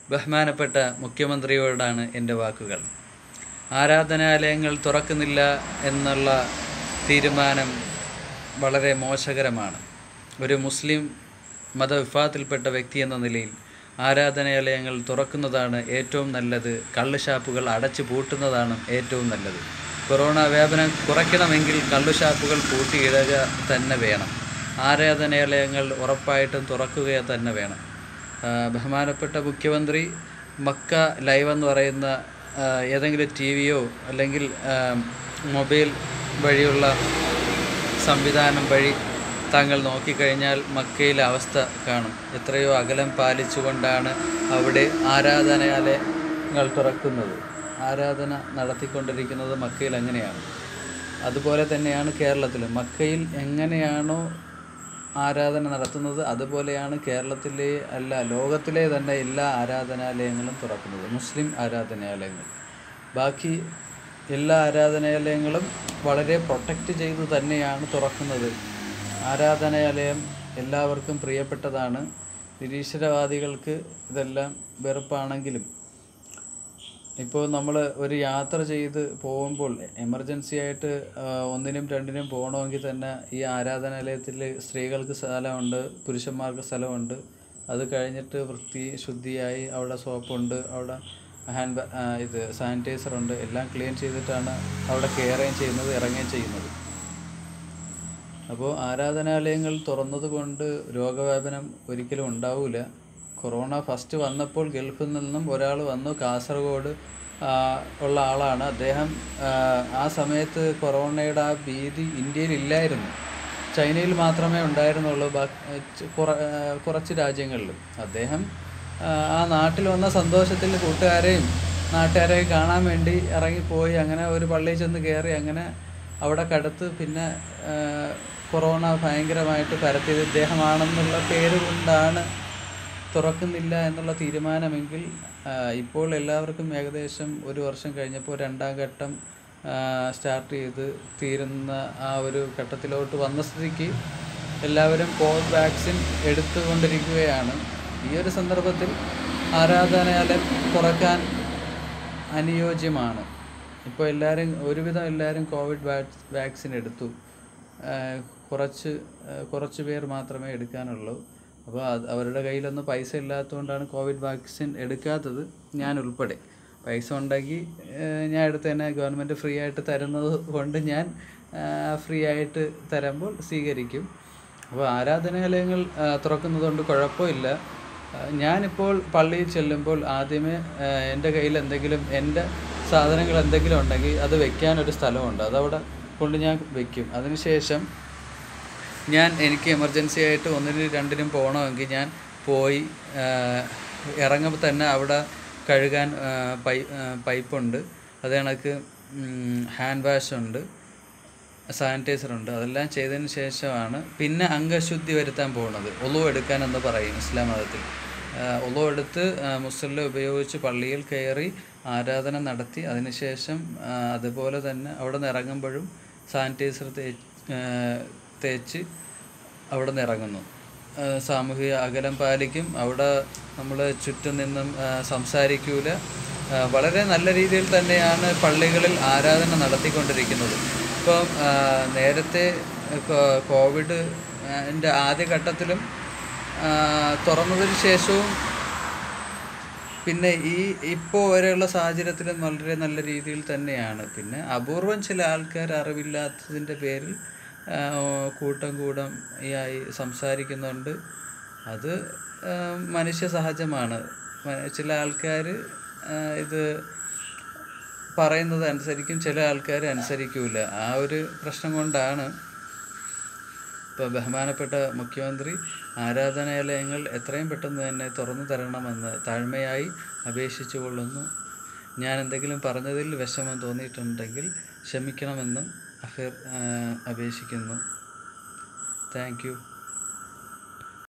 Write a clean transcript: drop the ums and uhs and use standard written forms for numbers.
ബഹുമാനപ്പെട്ട മുഖ്യമന്ത്രിയോടാണ് എൻ്റെ വാക്കുകൾ. ആരാധനാലയങ്ങൾ തുറക്കുന്നില്ല എന്നുള്ള തീരുമാനം വളരെ മോശകരമാണ്. ഒരു മുസ്ലിം മതവിഭാഗത്തിൽപ്പെട്ട വ്യക്തി എന്ന നിലയിൽ ആരാധനാലയങ്ങൾ തുറക്കുന്നതാണ് ഏറ്റവും നല്ലത്. കള്ളുഷാപ്പുകൾ അടച്ചു പൂട്ടുന്നതാണ് ഏറ്റവും നല്ലത്. കൊറോണ വ്യാപനം കുറയ്ക്കണമെങ്കിൽ കള്ളുഷാപ്പുകൾ പൂട്ടിയിടുക തന്നെ വേണം. ആരാധനാലയങ്ങൾ ഉറപ്പായിട്ടും തുറക്കുക തന്നെ വേണം. ബഹുമാനപ്പെട്ട മുഖ്യമന്ത്രി മക്ക ലൈവ് എന്ന് പറയുന്ന ഏതെങ്കിലും ടിവിയോ അല്ലെങ്കിൽ മൊബൈൽ വഴിയുള്ള സംവിധാനം വഴി താങ്കൾ നോക്കിക്കഴിഞ്ഞാൽ മക്കയിലെ അവസ്ഥ കാണും. എത്രയോ അകലം പാലിച്ചുകൊണ്ടാണ് അവിടെ ആരാധനാലയങ്ങൾ തുറക്കുന്നത്. ആരാധന നടത്തിക്കൊണ്ടിരിക്കുന്നത് മക്കയിൽ അങ്ങനെയാണ്. അതുപോലെ തന്നെയാണ് കേരളത്തിലും. മക്കയിൽ എങ്ങനെയാണോ ആരാധന നടത്തുന്നത് അതുപോലെയാണ് കേരളത്തിലെ അല്ല ലോകത്തിലെ തന്നെ എല്ലാ ആരാധനാലയങ്ങളും തുറക്കുന്നത്. മുസ്ലിം ആരാധനാലയങ്ങൾ ബാക്കി എല്ലാ ആരാധനാലയങ്ങളും വളരെ പ്രൊട്ടക്റ്റ് ചെയ്ത് തന്നെയാണ് തുറക്കുന്നത്. ആരാധനാലയം എല്ലാവർക്കും പ്രിയപ്പെട്ടതാണ്. നിരീശ്വരവാദികൾക്ക് ഇതെല്ലാം വെറുപ്പാണെങ്കിലും ഇപ്പോൾ നമ്മൾ ഒരു യാത്ര ചെയ്ത് പോകുമ്പോൾ എമർജൻസി ആയിട്ട് ഒന്നിനും രണ്ടിനും പോകണമെങ്കിൽ തന്നെ ഈ ആരാധനാലയത്തിൽ സ്ത്രീകൾക്ക് സ്ഥലമുണ്ട്, പുരുഷന്മാർക്ക് സ്ഥലമുണ്ട്. അത് കഴിഞ്ഞിട്ട് ശുദ്ധിയായി അവിടെ സോപ്പുണ്ട്, അവിടെ സാനിറ്റൈസറുണ്ട്. എല്ലാം ക്ലീൻ ചെയ്തിട്ടാണ് അവിടെ കയറുകയും ചെയ്യുന്നത്, ഇറങ്ങുകയും ചെയ്യുന്നത്. അപ്പോൾ ആരാധനാലയങ്ങൾ തുറന്നത് കൊണ്ട് രോഗവ്യാപനം ഒരിക്കലും ഉണ്ടാവില്ല. കൊറോണ ഫസ്റ്റ് വന്നപ്പോൾ ഗൾഫിൽ നിന്നും ഒരാൾ വന്നു, കാസർഗോഡ് ഉള്ള ആളാണ് അദ്ദേഹം. ആ സമയത്ത് കൊറോണയുടെ ആ ഭീതി ഇന്ത്യയിൽ ഇല്ലായിരുന്നു, ചൈനയിൽ മാത്രമേ ഉണ്ടായിരുന്നുള്ളൂ, കുറച്ച് രാജ്യങ്ങളിലും. അദ്ദേഹം ആ നാട്ടിൽ വന്ന സന്തോഷത്തിൽ കൂട്ടുകാരെയും നാട്ടുകാരെയും കാണാൻ വേണ്ടി ഇറങ്ങിപ്പോയി. അങ്ങനെ ഒരു പള്ളിയിൽ ചെന്ന് കയറി, അങ്ങനെ അവിടെ കടുത്ത് പിന്നെ കൊറോണ ഭയങ്കരമായിട്ട് പരത്തിയത് ഇദ്ദേഹമാണെന്നുള്ള പേര് കൊണ്ടാണ് തുറക്കുന്നില്ല എന്നുള്ള തീരുമാനമെങ്കിൽ ഇപ്പോൾ എല്ലാവർക്കും ഏകദേശം ഒരു വർഷം കഴിഞ്ഞപ്പോൾ രണ്ടാം ഘട്ടം സ്റ്റാർട്ട് ചെയ്ത് തീരുന്ന ആ ഒരു ഘട്ടത്തിലോട്ട് വന്ന സ്ഥിതിക്ക് എല്ലാവരും കോവിഡ് വാക്സിൻ എടുത്തുകൊണ്ടിരിക്കുകയാണ്. ഈ ഒരു സന്ദർഭത്തിൽ ആരാധനാലയം തുറക്കാൻ അനുയോജ്യമാണ്. ഇപ്പോൾ ഒരുവിധം എല്ലാവരും കോവിഡ് വാക്സിൻ എടുത്തു. കുറച്ച് പേർ മാത്രമേ എടുക്കാനുള്ളൂ. അപ്പോൾ അവരുടെ കയ്യിലൊന്നും പൈസ ഇല്ലാത്തതുകൊണ്ടാണ് കോവിഡ് വാക്സിൻ എടുക്കാത്തത്, ഞാൻ ഉൾപ്പെടെ. പൈസ ഉണ്ടെങ്കിൽ ഞാൻ എടുത്ത് തന്നെ, ഗവൺമെൻറ് ഫ്രീ ആയിട്ട് തരുന്നത് കൊണ്ട് ഞാൻ ഫ്രീ ആയിട്ട് തരുമ്പോൾ സ്വീകരിക്കും. അപ്പോൾ ആരാധനാലയങ്ങൾ തുറക്കുന്നതുകൊണ്ട് കുഴപ്പമില്ല. ഞാനിപ്പോൾ പള്ളിയിൽ ചെല്ലുമ്പോൾ ആദ്യമേ എൻ്റെ കയ്യിൽ എൻ്റെ സാധനങ്ങൾ എന്തെങ്കിലും ഉണ്ടെങ്കിൽ അത് വെക്കാനൊരു സ്ഥലമുണ്ട്, അതവിടെ കൊണ്ട് ഞാൻ വെക്കും. അതിനുശേഷം എനിക്ക് എമർജൻസി ആയിട്ട് ഒന്നിനും രണ്ടിനും പോകണമെങ്കിൽ ഞാൻ പോയി ഇറങ്ങുമ്പോൾ തന്നെ അവിടെ കഴുകാൻ പൈപ്പുണ്ട്, അത് കണക്ക് ഹാൻഡ് വാഷുണ്ട്, സാനിറ്റൈസറുണ്ട്. അതെല്ലാം ചെയ്തതിന് ശേഷമാണ് പിന്നെ അംഗശുദ്ധി വരുത്താൻ പോകുന്നത്. ഒളു എടുക്കാൻ എന്ന് പറയും ഇസ്ലാം മതത്തിൽ. ഒളു എടുത്ത് മുസല്ല ഉപയോഗിച്ച് പള്ളിയിൽ കയറി ആരാധന നടത്തി അതിനുശേഷം അതുപോലെ തന്നെ അവിടെ നിന്ന് ഇറങ്ങുമ്പോഴും സാനിറ്റൈസർ തേച്ച് അവിടെ നിന്ന് ഇറങ്ങുന്നു. സാമൂഹിക അകലം പാലിക്കും. അവിടെ നമ്മൾ ചുറ്റും നിന്നും സംസാരിക്കൂല. വളരെ നല്ല രീതിയിൽ തന്നെയാണ് പള്ളികളിൽ ആരാധന നടത്തിക്കൊണ്ടിരിക്കുന്നത്. ഇപ്പം നേരത്തെ കോവിഡിൻ്റെ ആദ്യഘട്ടത്തിലും തുറന്നതിന് ശേഷവും പിന്നെ ഇപ്പോൾ വരെയുള്ള സാഹചര്യത്തിലും വളരെ നല്ല രീതിയിൽ തന്നെയാണ്. പിന്നെ അപൂർവം ചില ആൾക്കാർ അറിവില്ലാത്തതിൻ്റെ പേരിൽ കൂട്ടം ആയി സംസാരിക്കുന്നുണ്ട്. അത് മനുഷ്യ സഹജമാണ്. ചില ആൾക്കാർ ഇത് പറയുന്നത് അനുസരിക്കും, ചില ആൾക്കാർ അനുസരിക്കില്ല. ആ ഒരു പ്രശ്നം കൊണ്ടാണ് ഇപ്പോൾ ബഹുമാനപ്പെട്ട മുഖ്യമന്ത്രി ആരാധനാലയങ്ങൾ എത്രയും പെട്ടെന്ന് തന്നെ തുറന്നു തരണമെന്ന് താഴ്മയായി അപേക്ഷിച്ചു കൊള്ളുന്നു. ഞാൻ എന്തെങ്കിലും പറഞ്ഞതിൽ വിഷമം തോന്നിയിട്ടുണ്ടെങ്കിൽ ക്ഷമിക്കണമെന്നും അപേക്ഷിക്കുന്നു. Thank U.